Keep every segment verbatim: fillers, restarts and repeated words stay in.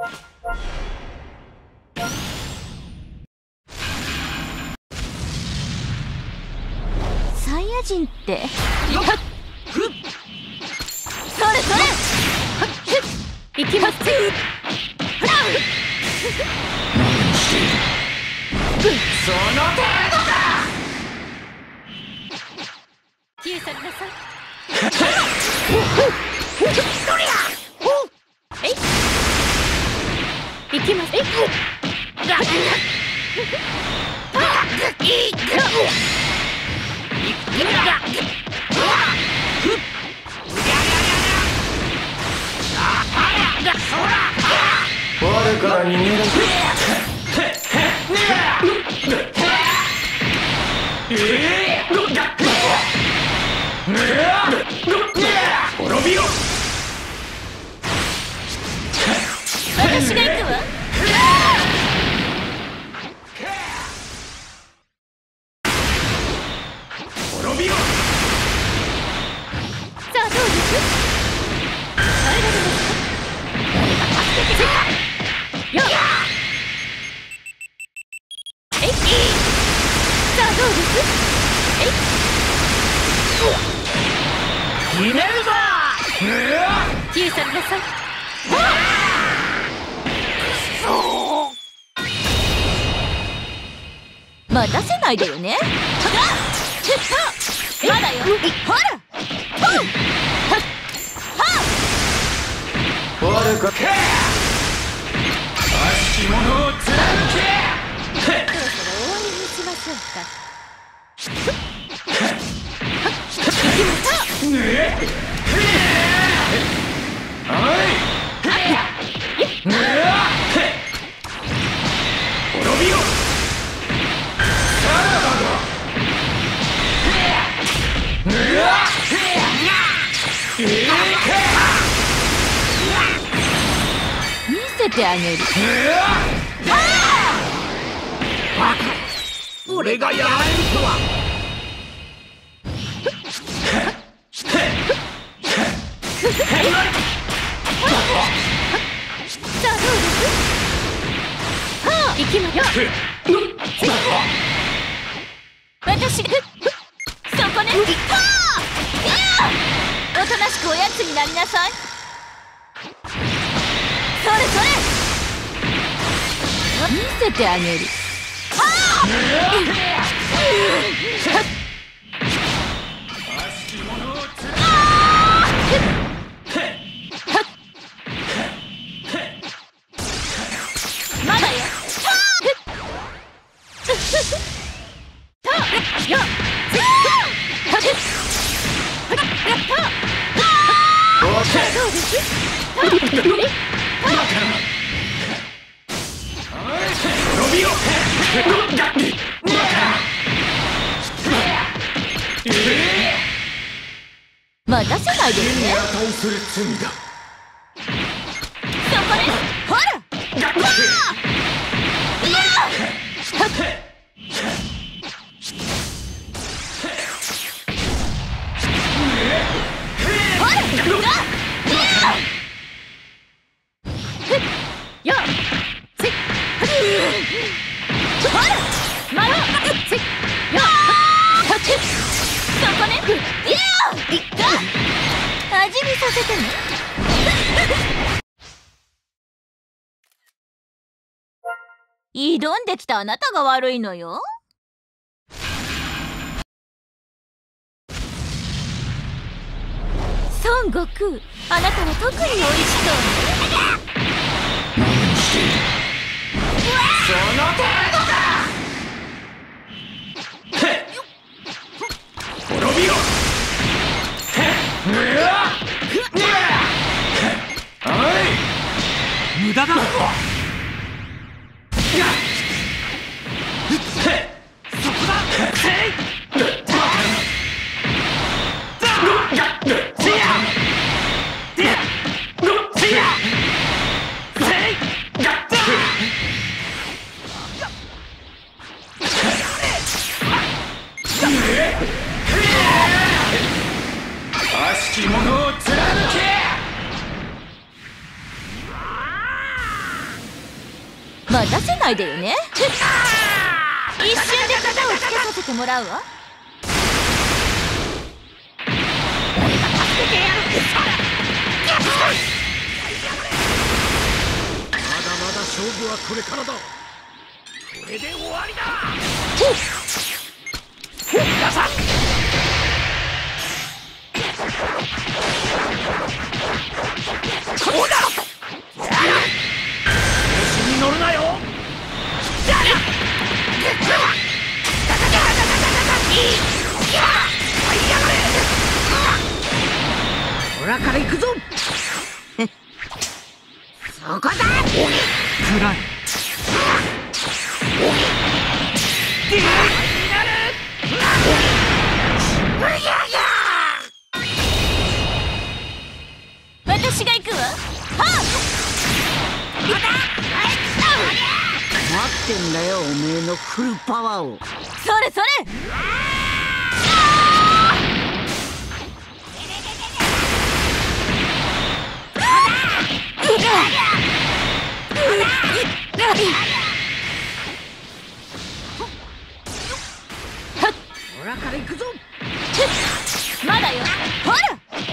サイヤ人ってそれそれ行きますその程度だ。 消え去りなさい。えい行きます。えい我から逃げる。滅びろ。 私が行くわ。 滅びろ。 さあどうです耐えられますか。誰か助けてくれ。よっえいさあどうですえい決めるぞ。 消え去りなさい。待たせないでよね。まだよ。ほら我か悪しき者を貫け。 そろそろ終わりにしましょうか。行きましょう。 滅びろ。さらばだ。 見せてあげる。 俺がやられるとは。 さあどうですはあ行きましょう。私がそこね。はあおとなしくおやつになりなさい。それそれ見せてあげる。はあまだよ。どうです待たせないでよね。 値する罪だ。 そこね。ほらわあいやほらよっせっほらまろせっよっそこね。いやいった味見させてね。挑んできたあなたが悪いのよ。孫悟空、あなたは特に美味しそうね。 何をしている。その程度だ。滅びろ。無駄だ。そこだ。悪しき者を貫け。 ないでよね。一瞬で型をつけさせてもらうわ。俺が助けてやる。 まだまだ勝負はこれからだ。これで終わりだ。皆さん、こうだ。調子に乗るなよ。ほらから行くぞ。そこだ。暗い。 私が行くわ。はあ、 待ってんだよ、おめえのフルパワーを。 それそれ。 ほらから行くぞ。 まだよ。ほら、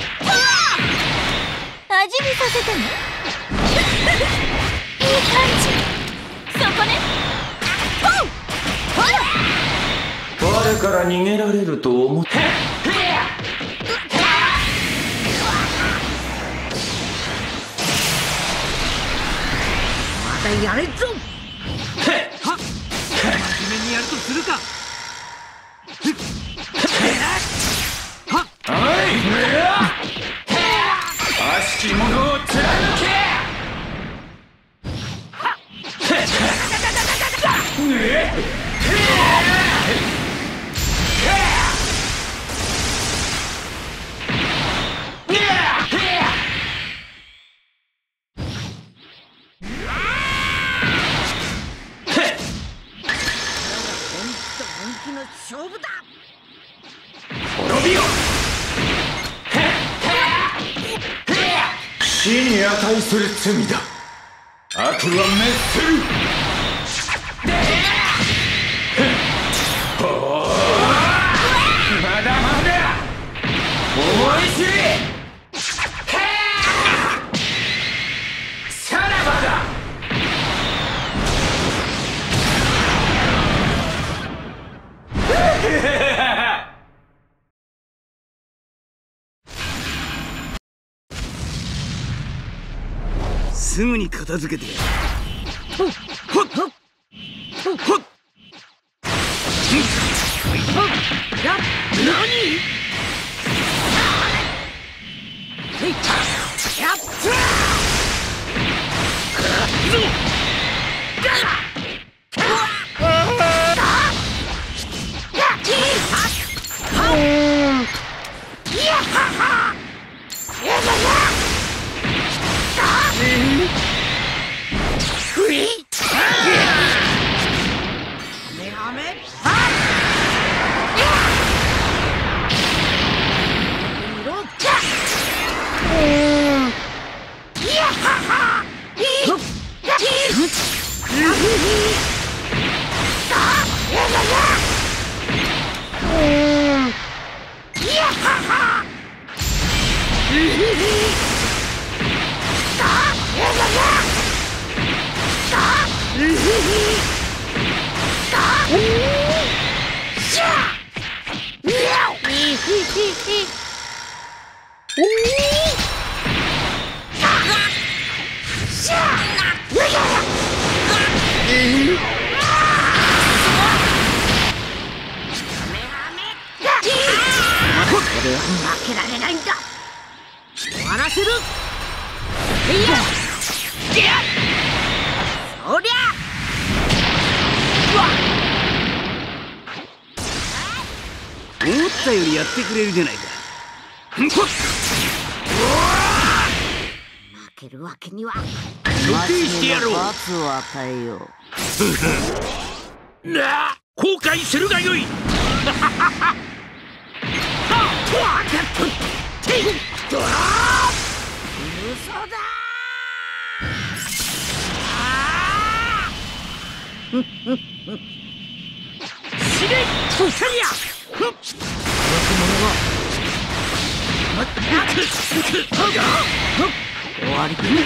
味見させてね。いい感じ。そこね。ほら、 我から逃げられると思って。 まだやれっぞ。 はっ、真面目にやるとするか。はっ、はい、悪しき者を貫け。 勝負だ。 滅びよ。死に値する罪だ。悪は滅する。まだまだ思い知り。さらばだ。すぐに片付けて。ほっほっほっほっ。やっ、何？やっ、 俺は負けられないんだ。終わらせる。いや、そりゃ思ったよりやってくれるじゃないか。 負けるわけには。 予定してやろう。 罰を与えよう。 なあ、後悔するがよい。 嘘だ。 死ねキャリアふっ終わりだね。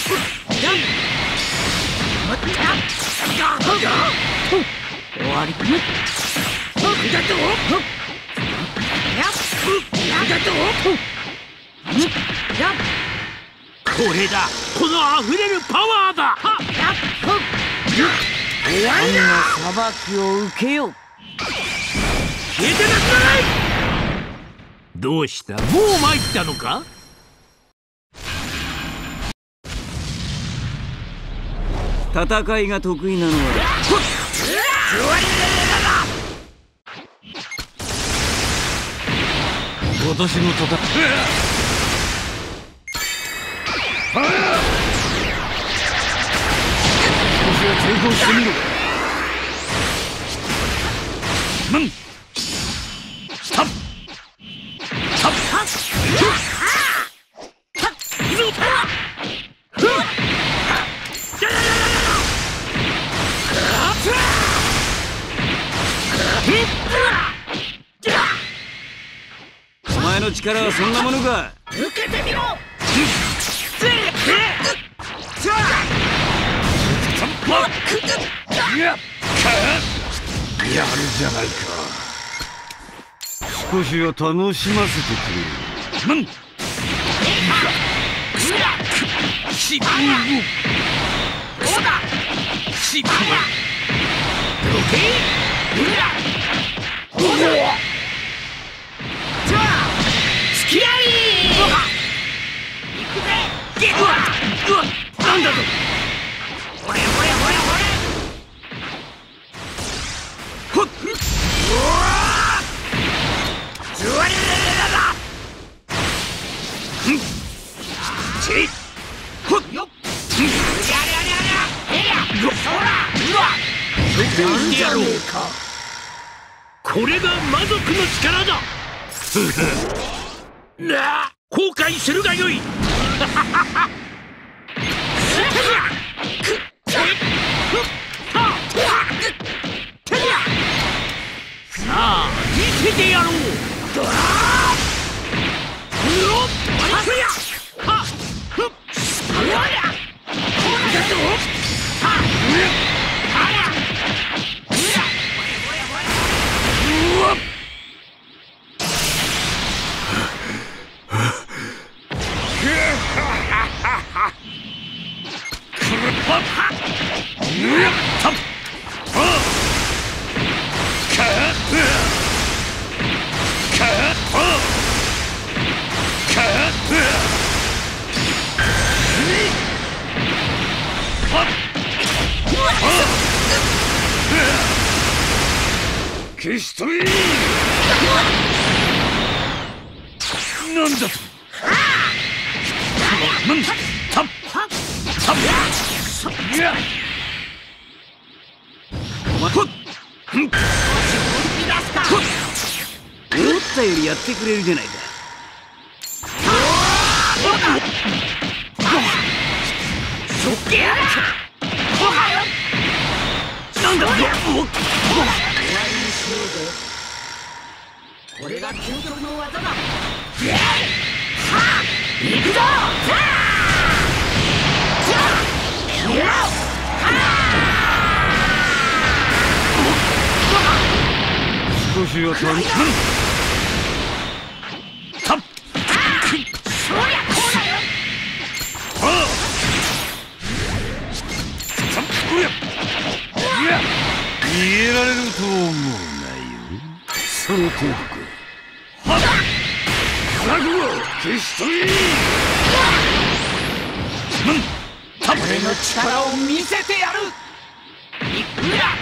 終わりだね。なんだとなんだとこれだ、この溢れるパワーだ。終わりだ。裁きを受けよう。消えてなくなれ。どうした、もう参ったのか。 戦いが得意なのは今年の戦い。少しは抵抗してみろ。うんスタッスタッお前の力はそんなものか。 受けてみろ。やるじゃないか。 少しは楽しませてくれる。 うんしぶどうだしぶどけじゃあ付き合い行くぜ。うわうわなんだと。ほれほれほれほれほっうわジュワリララうんちほっよっやりゃりゃりゃりゃそらうわなんじゃろうか。これが魔族の力だ。なあ後悔するがよい。さあ見せてやろう。ドラーうおっありゃはっふっありゃこうだとはっありゃうわっ消しといなんだと。なんたったいやお前思ったよりやってくれるじゃないか。 そっけやなんだこれが究極の技だ。はあ行くぞ。 少しは楽しむ。 たっそりゃこうだよ。はあたっうやいや逃げられると思うなよ。その程度か。 はっ覚悟消しとい。たっ俺の力を見せてやる。いくら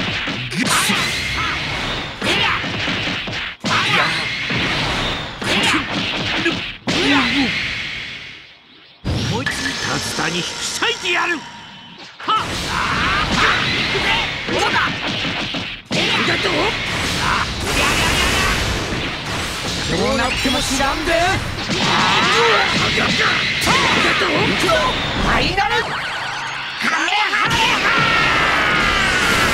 思いついたズタに引き裂いてやる。はっ行くぜ。どうだなんだと。ありゃりゃりゃりゃどうなっても知らんで。なんだと入られはれはれは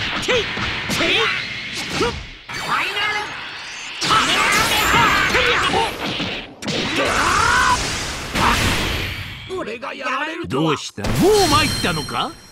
俺がやられるとは。 どうした？もう参ったのか？